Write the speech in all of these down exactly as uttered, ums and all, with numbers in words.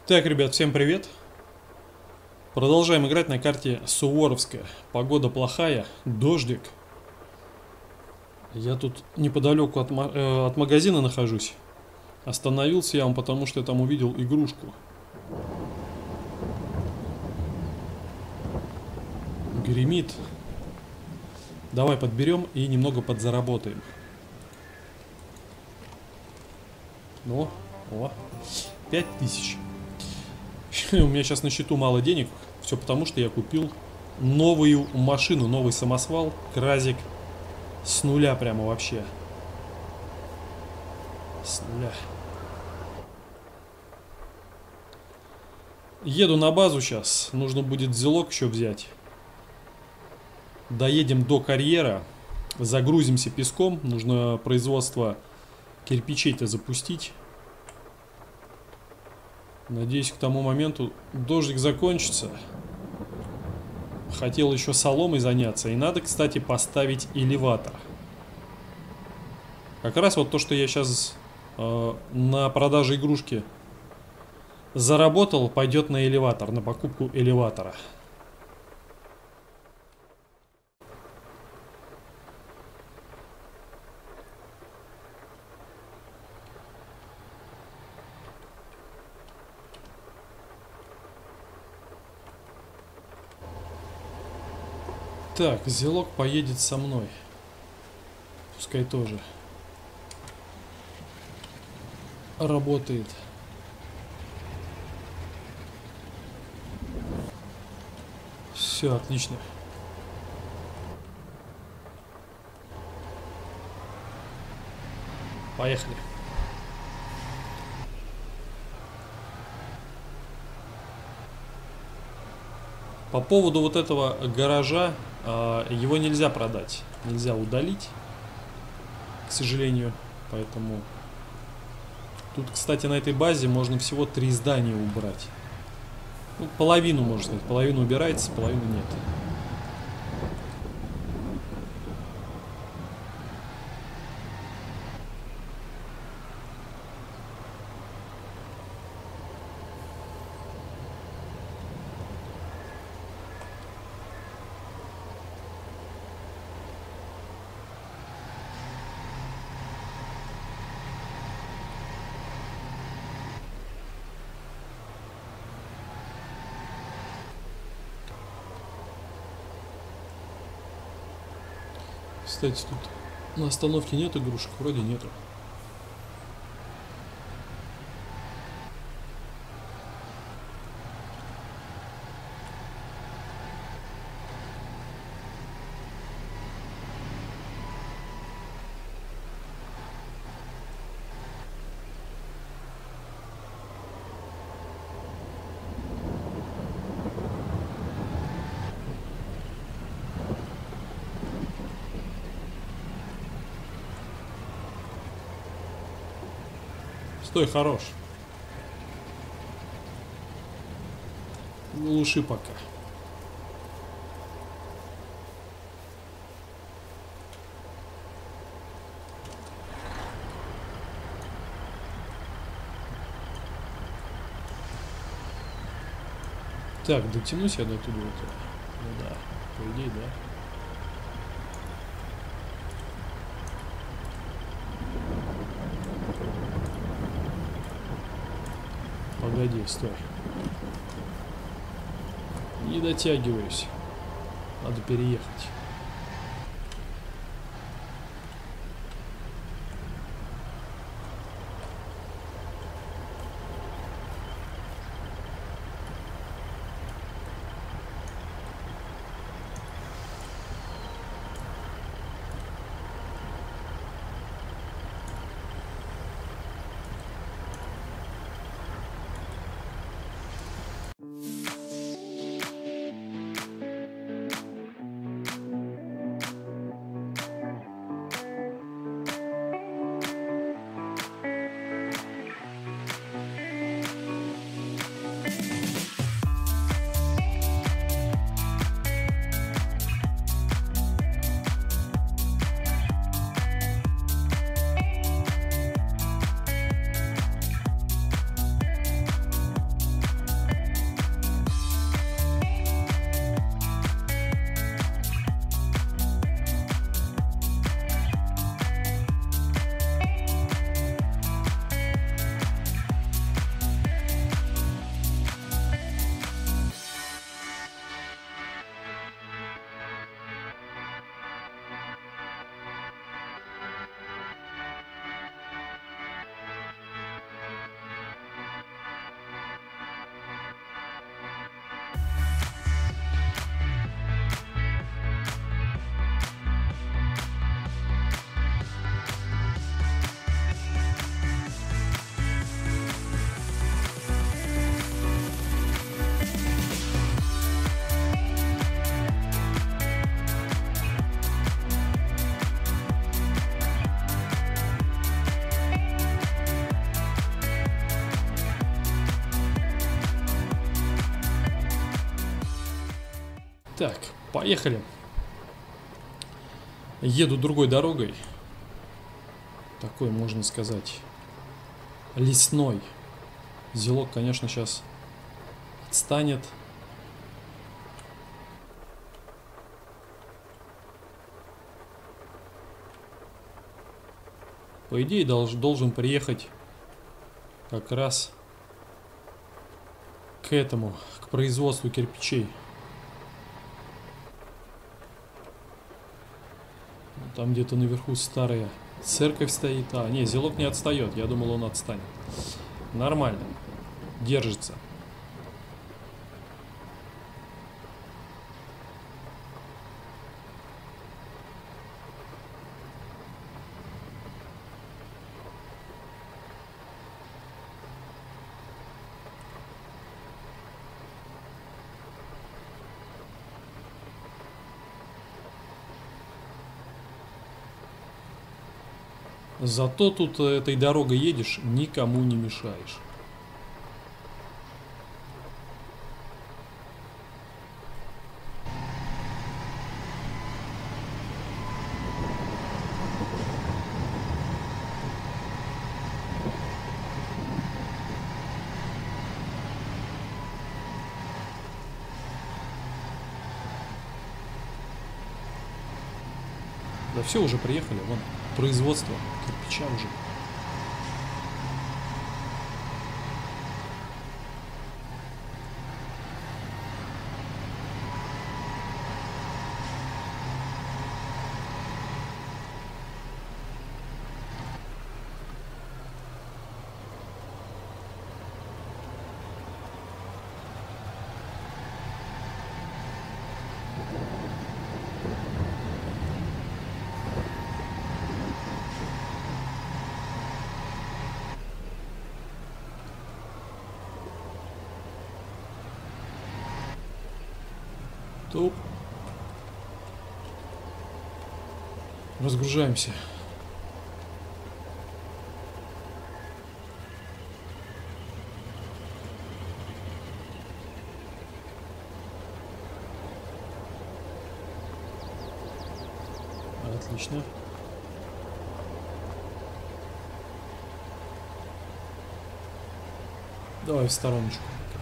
Так, ребят, всем привет. Продолжаем играть на карте Суворовская. Погода плохая, дождик. Я тут неподалеку от, ма- э, от магазина нахожусь. Остановился я вам, потому что я там увидел игрушку. Гремит. Давай подберем и немного подзаработаем. Ну, о, пять тысяч. У меня сейчас на счету мало денег. Все потому, что я купил новую машину, новый самосвал, Кразик. С нуля прямо вообще. С нуля. Еду на базу сейчас. Нужно будет зелок еще взять. Доедем до карьера. Загрузимся песком. Нужно производство кирпичей-то запустить. Надеюсь, к тому моменту дождик закончится. Хотел еще соломой заняться. И надо, кстати, поставить элеватор. Как раз вот то, что я сейчас э, на продаже игрушки заработал, пойдет на элеватор, на покупку элеватора. Так, зелок поедет со мной. Пускай тоже работает. Все, отлично. Поехали. По поводу вот этого гаража, его нельзя продать, нельзя удалить, к сожалению, поэтому тут, кстати, на этой базе можно всего три здания убрать. Ну, половину, можно сказать, половину убирается, половину нет. Кстати, тут на остановке нет игрушек, вроде нету. Стой, хорош. Глуши пока. Так, дотянусь я до туда. Ну да, по идее, да. Погоди, стой. Не дотягиваюсь. Надо переехать. Так, поехали. Еду другой дорогой. Такой, можно сказать, лесной. Зелок, конечно, сейчас отстанет. По идее, долж, должен приехать как раз к этому, к производству кирпичей. Там где-то наверху старая церковь стоит. А, не, Зелок не отстает. Я думал, он отстанет. Нормально. Держится. Зато тут этой дорогой едешь, никому не мешаешь. Да все, уже приехали, вон, производство кирпича уже. Топ. Разгружаемся. Отлично. Давай в стороночку.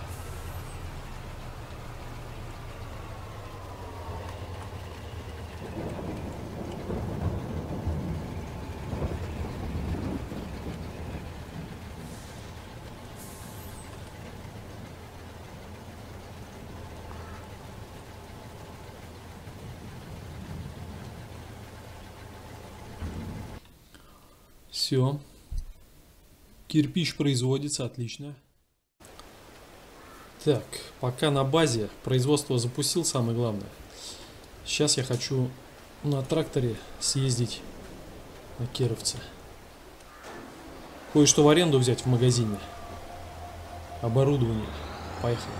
Все. Кирпич производится, отлично. Так, пока на базе производство запустил, самое главное. Сейчас я хочу на тракторе съездить на Кировце. Кое-что в аренду взять в магазине. Оборудование. Поехали.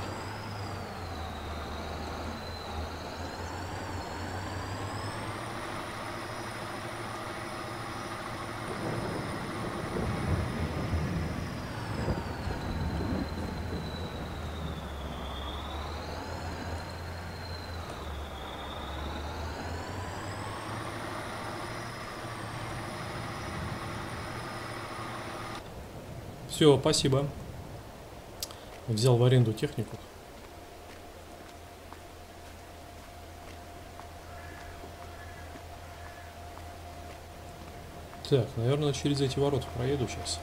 Все, спасибо. Взял в аренду технику. Так, наверное, через эти ворота проеду сейчас.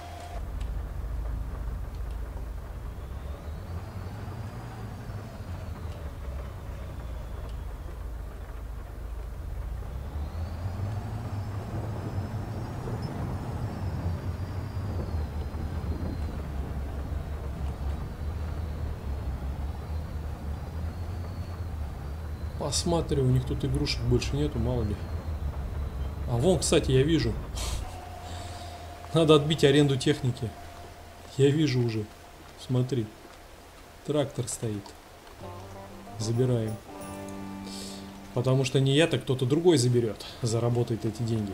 Посмотрю, у них тут игрушек больше нету, мало ли. А вон, кстати, я вижу. Надо отбить аренду техники. Я вижу уже. Смотри. Трактор стоит. Забираем. Потому что не я, так кто-то другой заберет. Заработает эти деньги.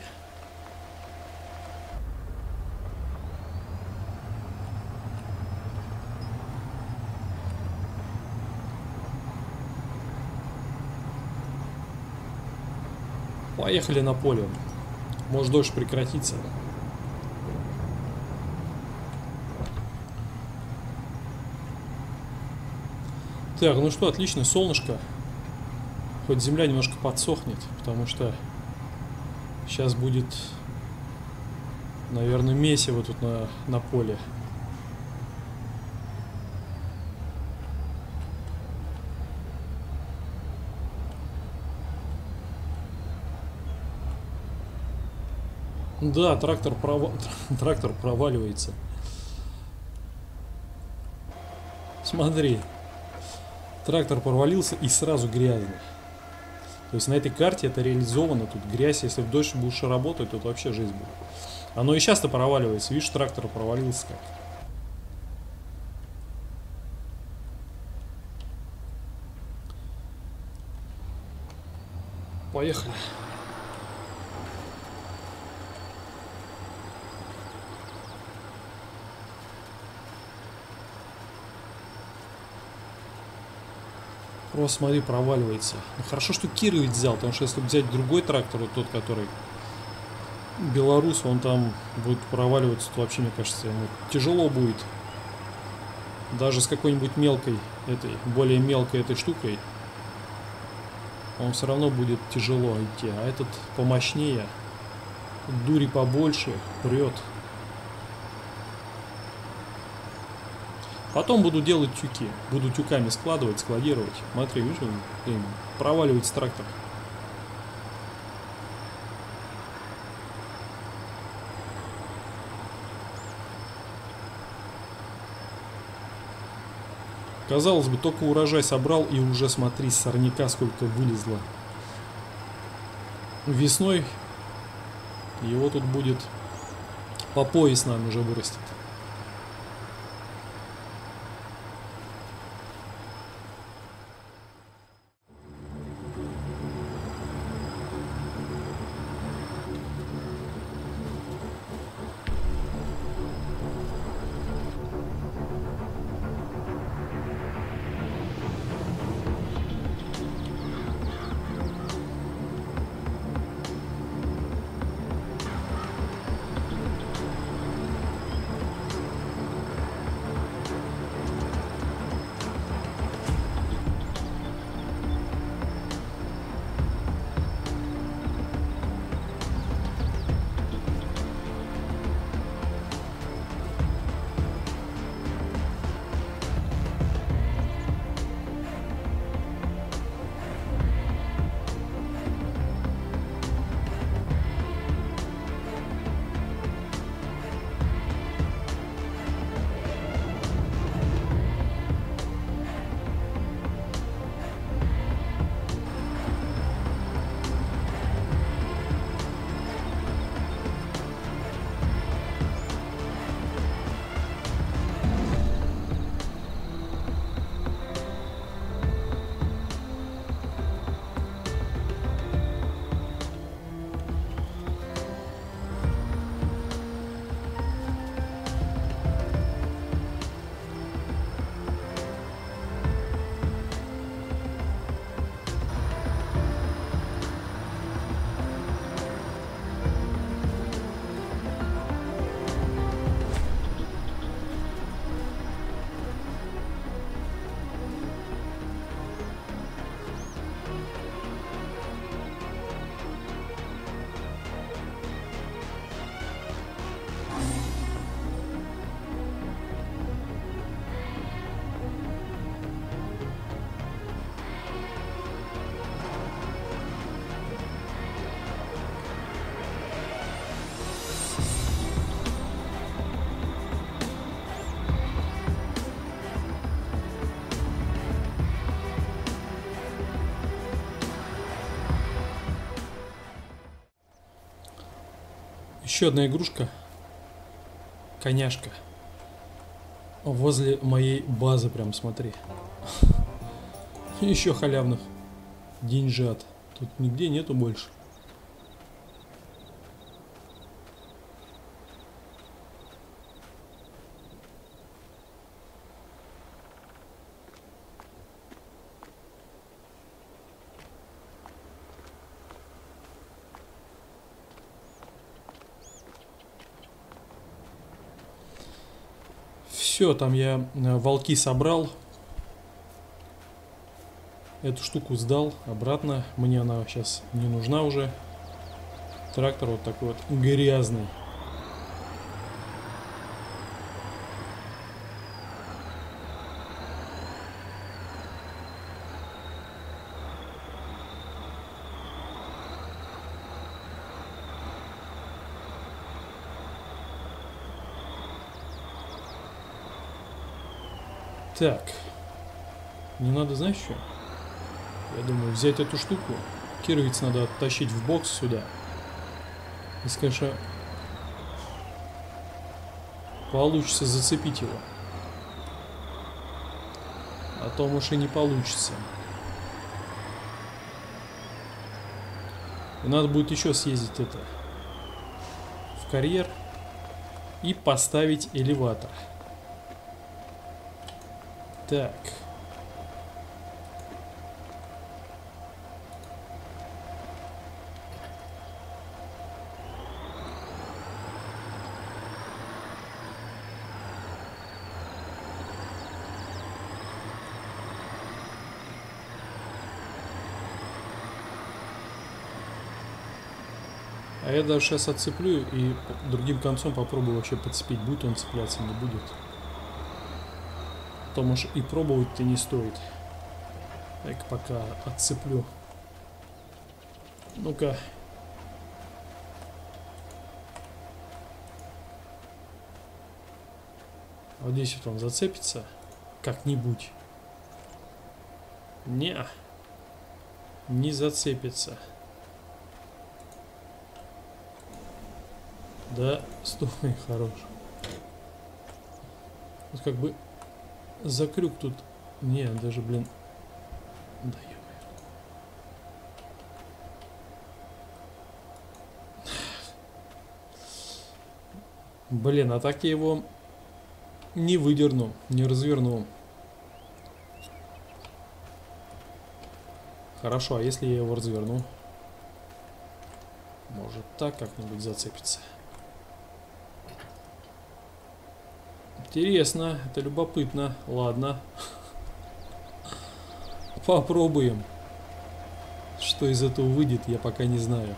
Поехали на поле. Может, дождь прекратится. Так, ну что, отлично, солнышко. Хоть земля немножко подсохнет, потому что сейчас будет, наверное, месиво тут на, на поле. Да, трактор, прова... трактор проваливается. Смотри. Трактор провалился и сразу грязный. То есть на этой карте это реализовано. Тут грязь, если в дождь будешь работать, то вообще жизнь будет. Оно и часто проваливается. Видишь, трактор провалился как. Поехали. Просто смотри, проваливается. Ну, хорошо, что Кира ведь взял, потому что если взять другой трактор, вот тот, который белорус, он там будет проваливаться, то вообще, мне кажется, ему тяжело будет. Даже с какой-нибудь мелкой, этой, более мелкой этой штукой, он все равно будет тяжело идти. А этот помощнее, дури побольше, прет. Потом буду делать тюки. Буду тюками складывать, складировать. Смотри, видишь, блин, проваливается трактор. Казалось бы, только урожай собрал, и уже, смотри, с сорняка сколько вылезло. Весной его тут будет по пояс, наверное, уже вырастет. Еще одна игрушка. Коняшка. Возле моей базы, прям смотри. Еще халявных деньжат. Тут нигде нету больше. Все, там я волки собрал. Эту штуку сдал обратно. Мне она сейчас не нужна уже. Трактор вот такой вот грязный. Так. Не надо, знаешь что? Я думаю, взять эту штуку. Кировиц надо оттащить в бокс сюда. Если, конечно, получится зацепить его. А то, может, и не получится. И надо будет еще съездить это в карьер и поставить элеватор. Так. А я даже сейчас отцеплю и другим концом попробую вообще подцепить, будет он цепляться, не будет. То, может, и пробовать-то не стоит. Так, пока отцеплю. Ну-ка. Вот здесь вот он зацепится как-нибудь. Не, не зацепится. Да, стой, хорош. Вот как бы за крюк тут... Не, даже, блин... Да, ё-моё. Блин, а так я его не выдерну, не разверну. Хорошо, а если я его разверну? Может, так как-нибудь зацепится. Интересно, это любопытно. Ладно. Попробуем. Что из этого выйдет, я пока не знаю.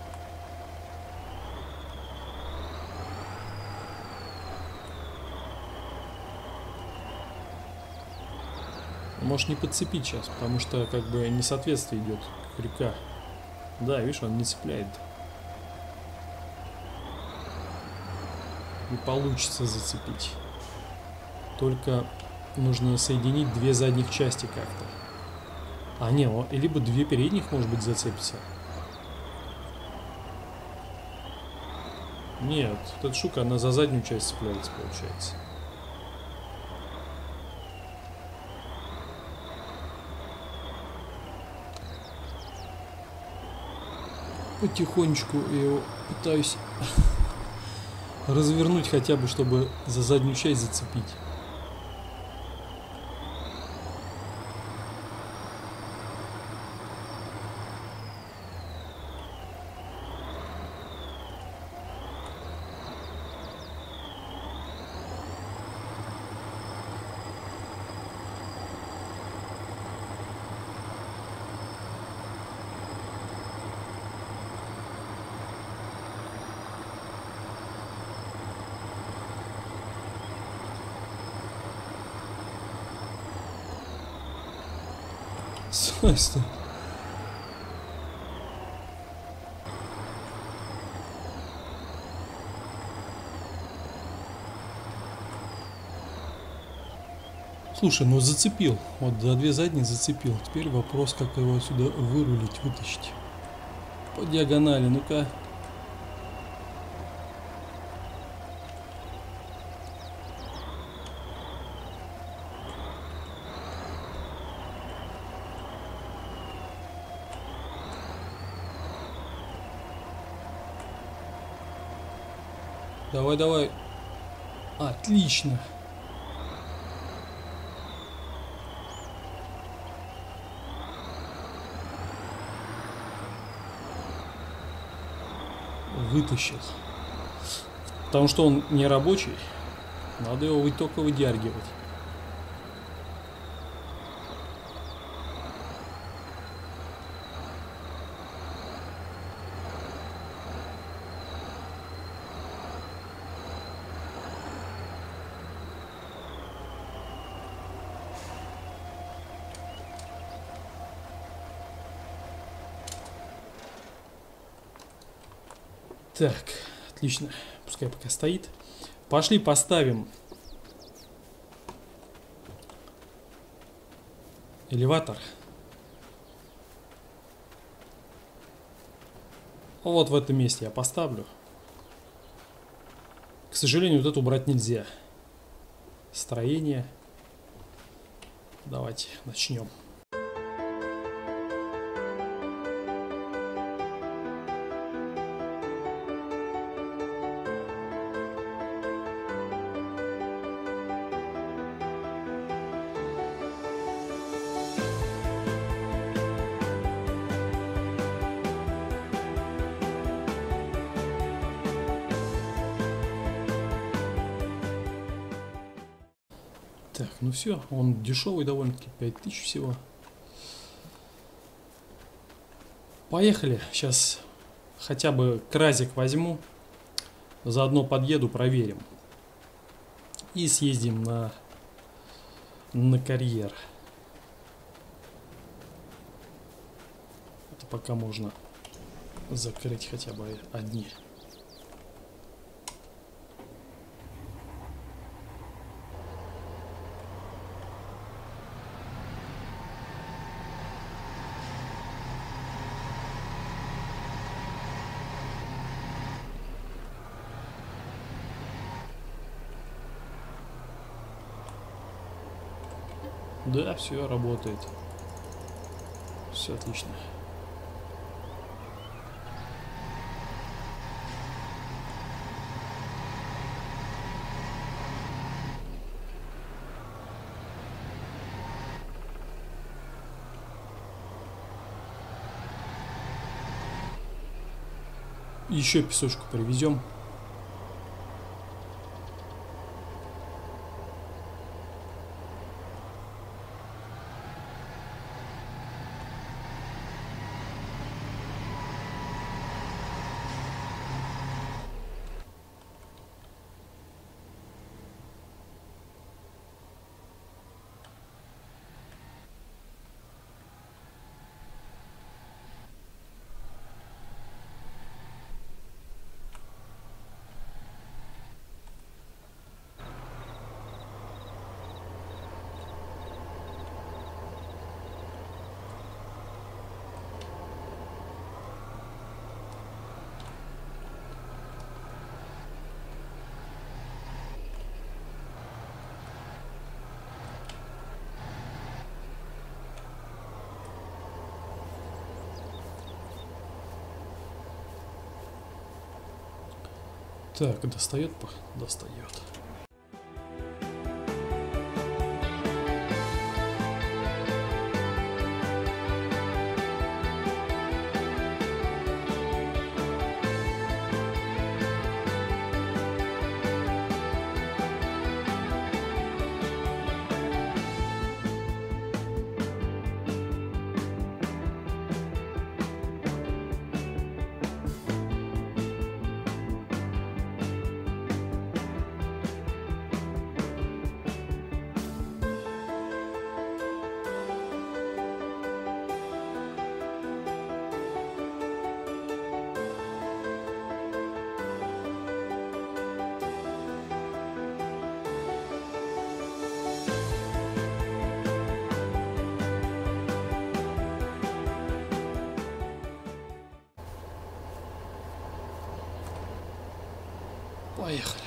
Можешь не подцепить сейчас, потому что как бы несоответствие идет крюка. Да, видишь, он не цепляет. Не получится зацепить. Только нужно соединить две задних части как-то. А, не, либо две передних, может быть, зацепится. Нет, эта штука, она за заднюю часть цепляется, получается. Потихонечку я его пытаюсь развернуть хотя бы, чтобы за заднюю часть зацепить. Стой, стой. Слушай, ну зацепил. Вот за две задние зацепил. Теперь вопрос, как его отсюда вырулить, вытащить. По диагонали, ну-ка. Давай, давай. Отлично. Вытащил. Потому что он не рабочий. Надо его вы только выдергивать. Так, отлично. Пускай пока стоит. Пошли поставим элеватор. Вот в этом месте я поставлю. К сожалению, вот это убрать нельзя. Строение. Давайте начнем. Так, ну все, он дешевый довольно-таки, пять тысяч всего. Поехали, сейчас хотя бы кразик возьму, заодно подъеду, проверим. И съездим на, на карьер. Это пока можно закрыть хотя бы одни. Да, все работает. Все отлично. Еще песочку привезем. Так, достает? Достает. Поехали.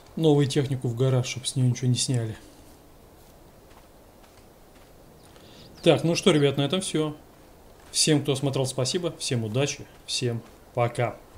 новую технику в гараж, чтобы с нее ничего не сняли. Так, ну что, ребят, на этом все. Всем, кто смотрел, спасибо. Всем удачи. Всем пока.